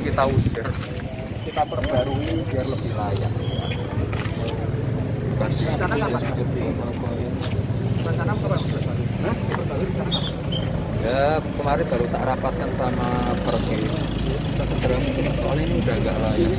kita usir, kita perbarui biar lebih layak. Ya kemarin baru tak rapatkan sama pergi. Kita segera mungkin soalnya ini udah agak layak.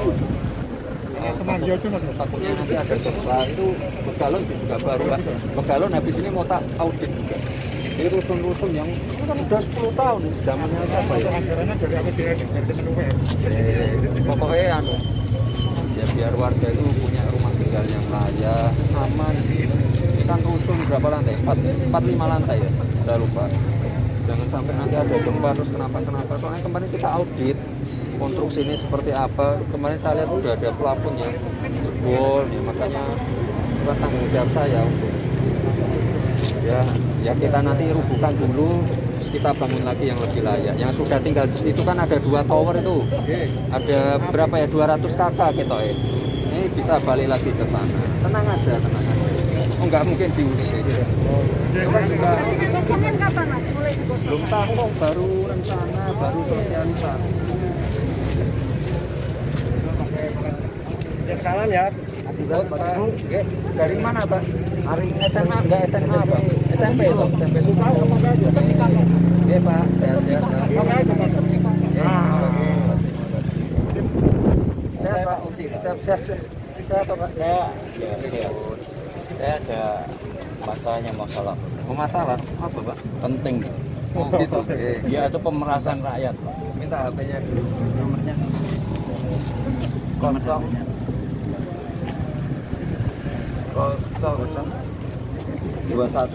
Takutnya nanti ada gempa itu Begalon juga baru Pak. Begalon habis ini mau tak audit juga. Ini rusun-rusun yang kan udah 10 tahun zamannya apa ya? Anggarannya dari APBN Pokoknya anu ya biar warga itu punya rumah tinggal yang layak, aman. Ini kan rusun berapa lantai? 4-5 lantai ya? Udah lupa. Jangan sampai nanti ada gempa terus kenapa. Soalnya kemarin kita audit konstruksi ini seperti apa. Kemarin saya lihat udah ada plafon yang jebol ya, makanya bukan tanggung jawab saya untuk ya kita nanti rubuhkan dulu, kita bangun lagi yang lebih layak. Yang sudah tinggal di situ kan ada 2 tower itu, ada berapa ya, 200 kakak kita ini bisa balik lagi ke sana. Tenang aja. Oh, nggak mungkin diusir. Kosongan kapan Mas? Mulai digosok? Belum tahu, baru rencana, baru sosialisasi. Ya salam ya. Dari mana Pak? SMA enggak SMA Pak? SMP itu, SMP suka apa enggak? Iya Pak, sehat-sehat Pak. Sehat Pak, sehat Pak. Saya ada masalah. Oh, masalah apa Pak? Penting. Oh gitu. Ya itu pemerasan rakyat, Pak. Minta HP-nya dulu. Nomornya 21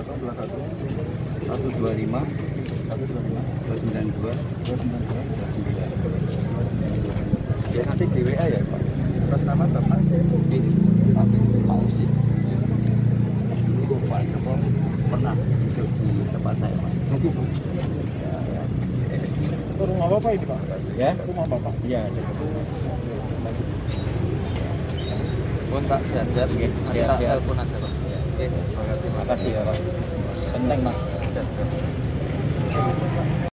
125 292 Ya nanti di WA ya Pak. Atas nama Bapak Pak Usi. Dulu Pak Jokowi pernah hidup di tempat saya, Pak. Begitu. Itu rumah Bapak ini Pak? Ya? Rumah Bapak? Iya. Pun Pak, sehat-sehat. Nanti tak telepon aja Pak. Oke, Terima kasih ya, Pak. Penting, Mas.